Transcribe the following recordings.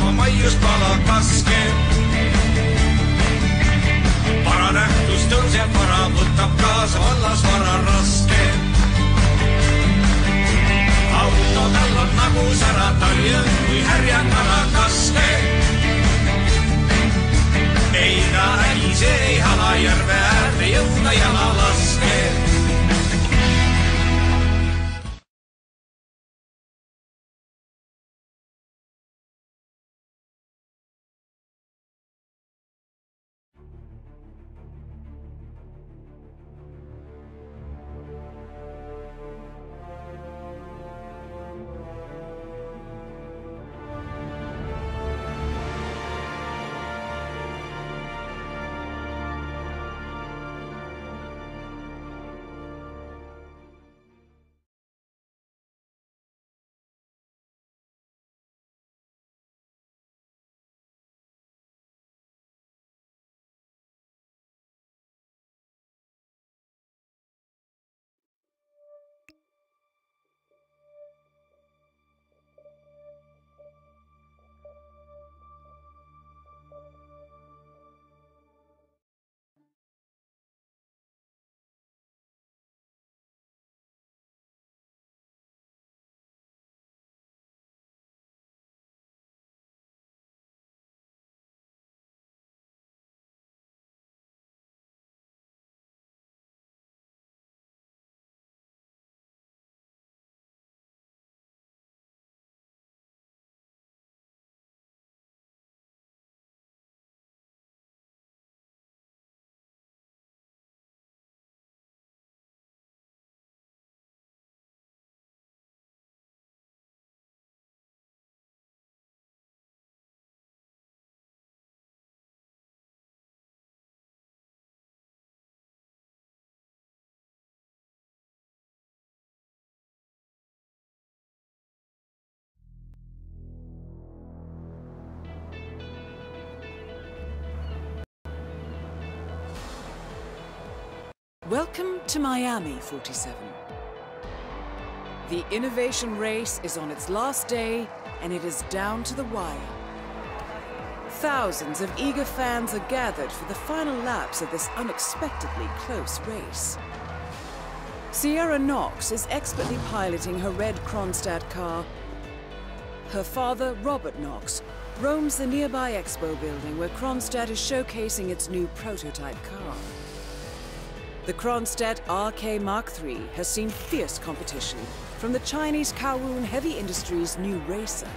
maiuspala kaske. Varanähtus tõuseb, vara võtab kaasa vallasvara raske. Auto tal on nagu sära taljõng, kui härjakala kaske. Ei ta ägise, ei hala järve äärde jõuda jala laske. Welcome to Miami, 47. The innovation race is on its last day, and it is down to the wire. Thousands of eager fans are gathered for the final laps of this unexpectedly close race. Sierra Knox is expertly piloting her red Kronstadt car. Her father, Robert Knox, roams the nearby expo building where Kronstadt is showcasing its new prototype car. The Kronstadt RK Mark III has seen fierce competition from the Chinese Kowloon Heavy Industries' new racer.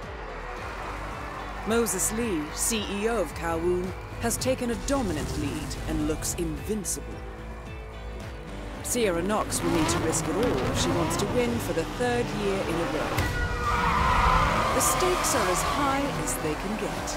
Moses Lee, CEO of Kowloon, has taken a dominant lead and looks invincible. Sierra Knox will need to risk it all if she wants to win for the third year in a row. The stakes are as high as they can get.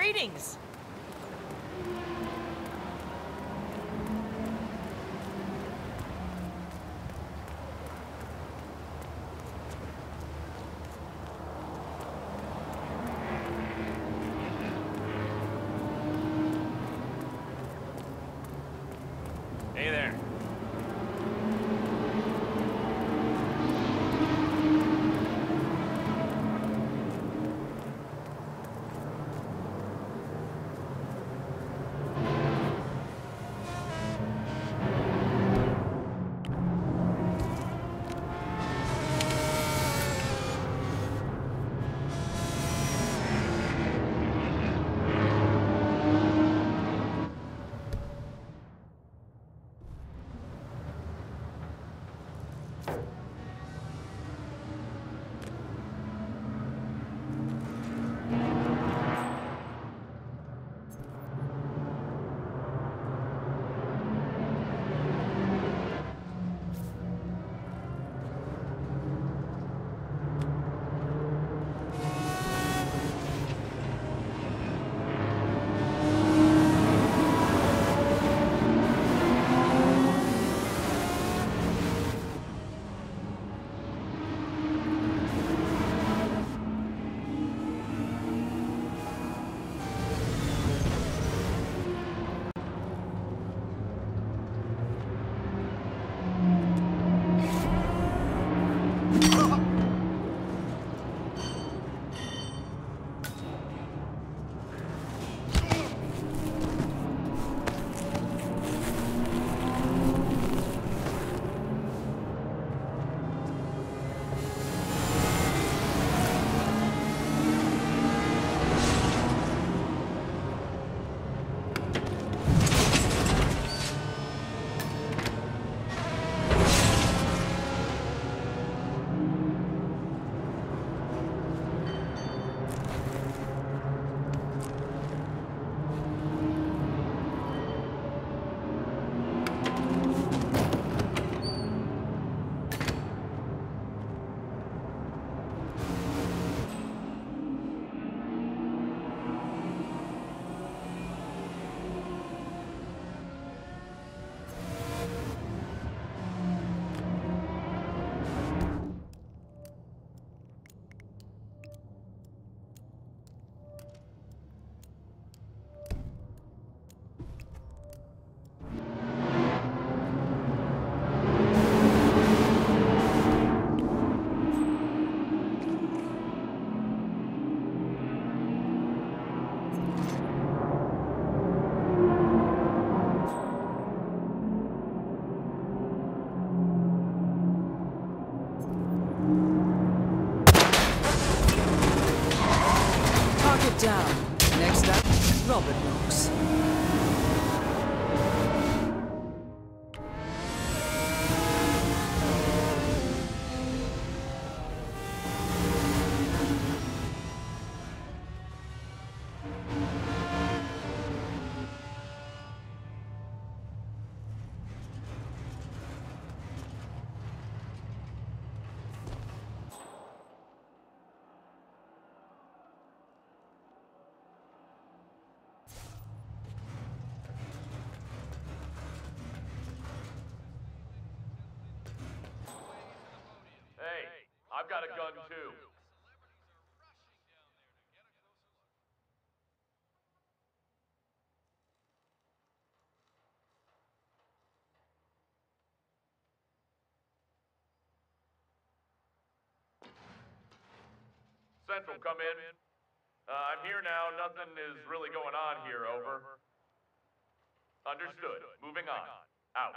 Greetings. Hey there. Down. Next up, Robert Knox. I've got a gun too. Central, come in. I'm here now. Nothing is really going on here, over. Understood. Moving on. Out.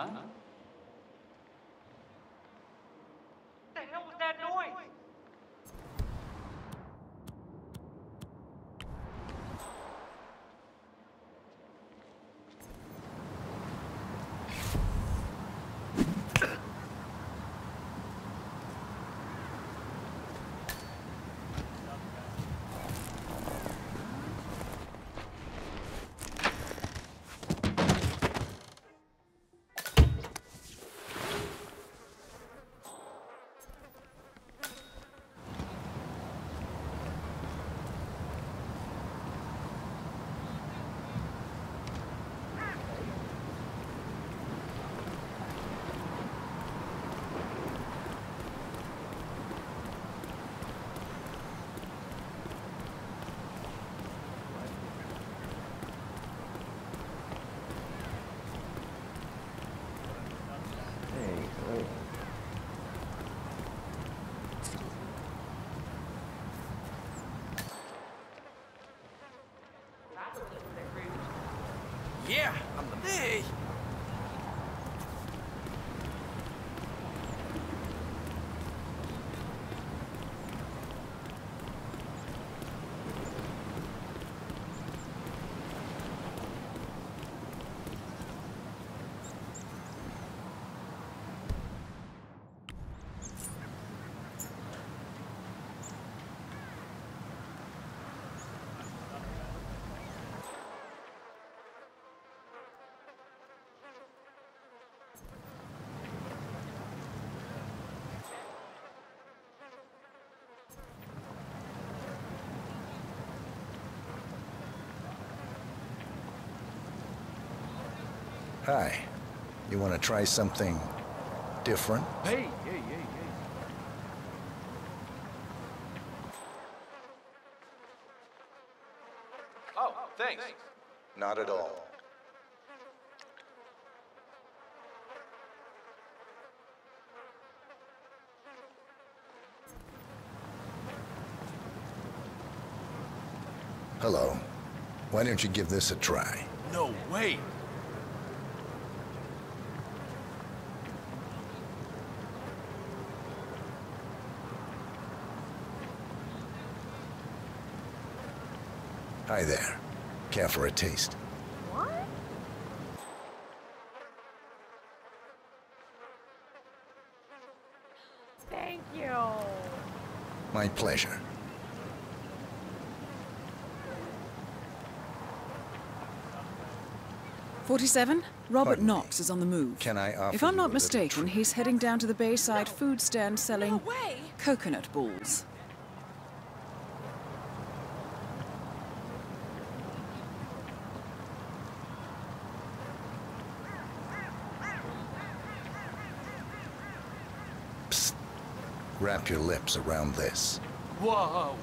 The hell was that noise? Yeah, I'm the me. Hi. You want to try something different? Hey. Oh, thanks. Not at all. Hello. Why don't you give this a try? No way. Hi there. Care for a taste? What? Thank you. My pleasure. "47? Robert Pardon me. Knox is on the move. Can I offer If I'm you a not little mistaken, treat? he's heading down to the Bayside food stand selling coconut balls. Psst. Wrap your lips around this. Whoa.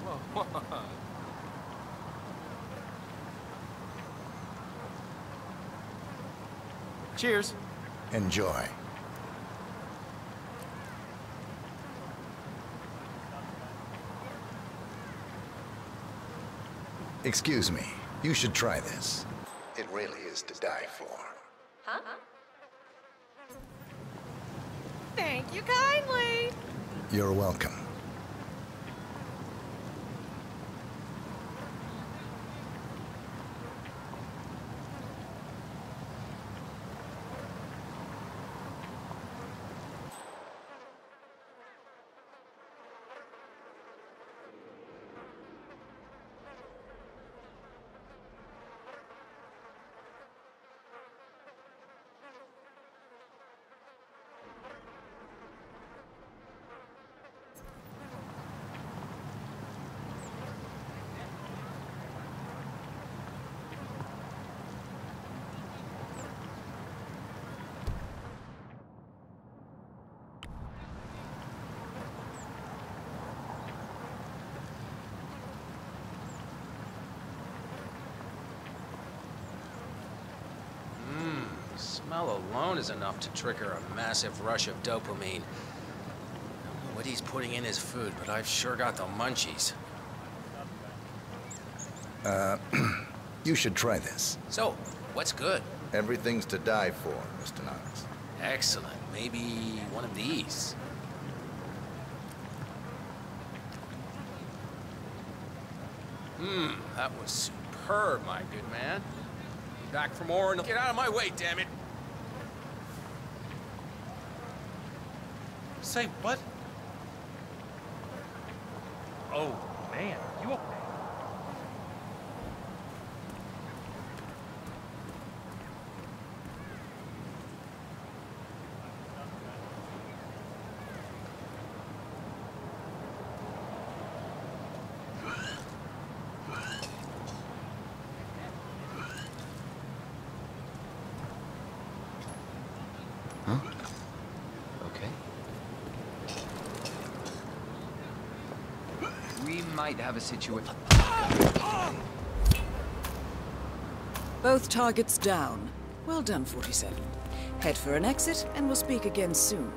Cheers. Enjoy. Excuse me. You should try this. It really is to die for. Huh? Thank you kindly. You're welcome. Smell alone is enough to trigger a massive rush of dopamine. I don't know what he's putting in his food, but I've sure got the munchies. You should try this. So, what's good? Everything's to die for, Mr. Knox. Excellent. Maybe one of these. That was superb, my good man. Be back for more and get out of my way, damn it. Say what? Oh, man, you okay? We might have a situation. Both targets down. Well done, 47. Head for an exit, and we'll speak again soon.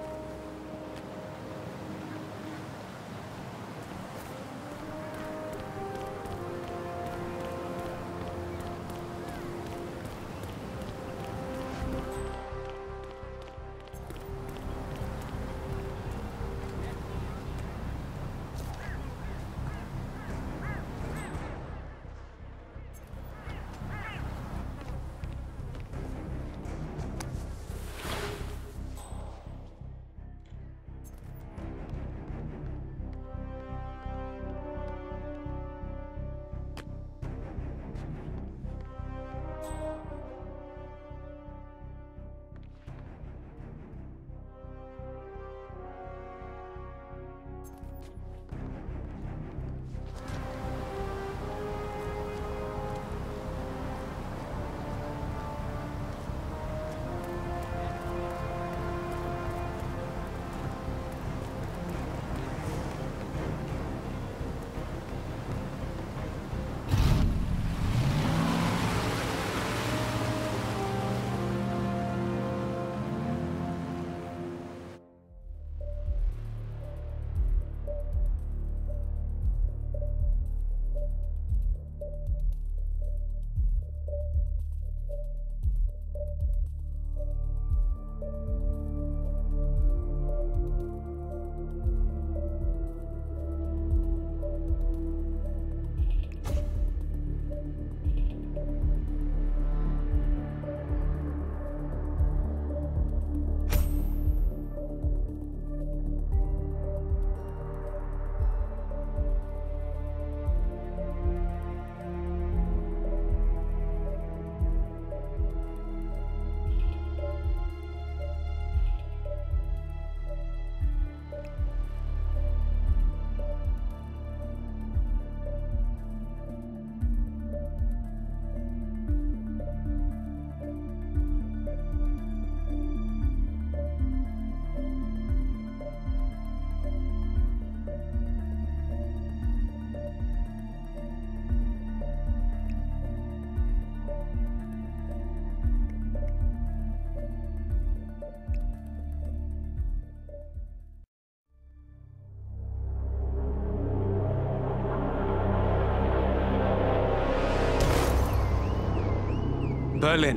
Berlin,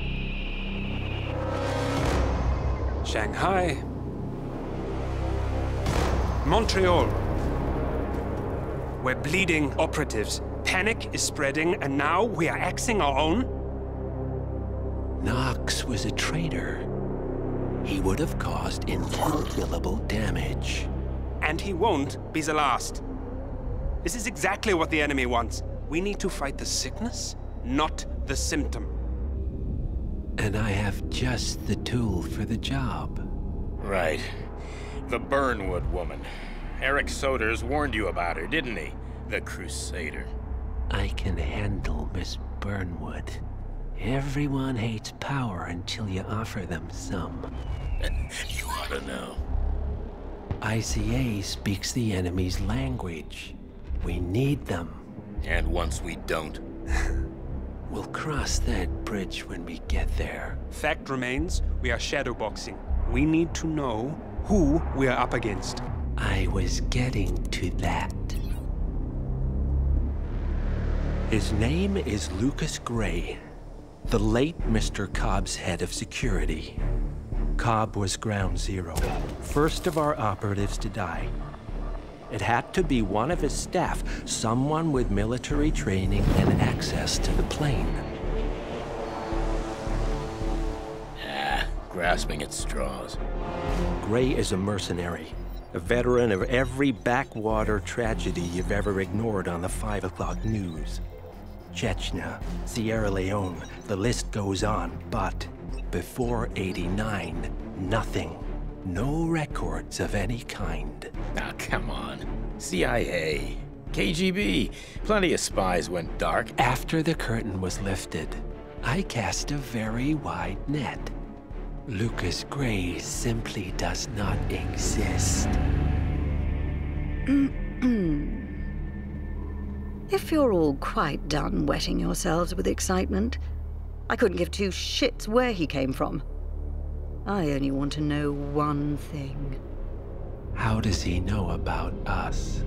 Shanghai, Montreal. We're bleeding operatives. Panic is spreading, and now we are axing our own? Knox was a traitor. He would have caused incalculable damage. And he won't be the last. This is exactly what the enemy wants. We need to fight the sickness, not the symptom. And I have just the tool for the job. Right. The Burnwood woman. Eric Soders warned you about her, didn't he? The Crusader. I can handle Miss Burnwood. Everyone hates power until you offer them some. You ought to know. ICA speaks the enemy's language. We need them. And once we don't? We'll cross that bridge when we get there. Fact remains, we are shadowboxing. We need to know who we are up against. I was getting to that. His name is Lucas Gray, the late Mr. Cobb's head of security. Cobb was ground zero, first of our operatives to die. It had to be one of his staff, someone with military training and access to the plane. Grasping at straws. Gray is a mercenary, a veteran of every backwater tragedy you've ever ignored on the 5 o'clock news. Chechnya, Sierra Leone, the list goes on, but before '89, nothing. No records of any kind. Ah, come on. CIA, KGB, plenty of spies went dark. After the curtain was lifted, I cast a very wide net. Lucas Gray simply does not exist. If you're all quite done wetting yourselves with excitement, I couldn't give two shits where he came from. I only want to know one thing. How does he know about us?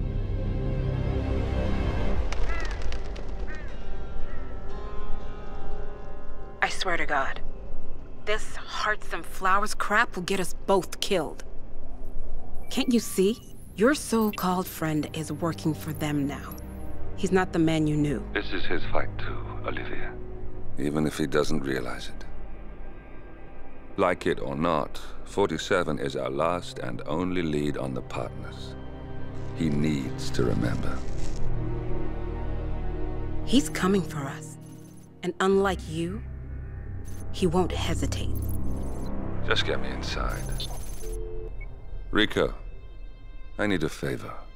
I swear to God, this hearts and flowers crap will get us both killed. Can't you see? Your so-called friend is working for them now. He's not the man you knew. This is his fight too, Olivia. Even if he doesn't realize it. Like it or not, 47 is our last and only lead on the partners. He needs to remember. He's coming for us. And unlike you, he won't hesitate. Just get me inside. Rico, I need a favor.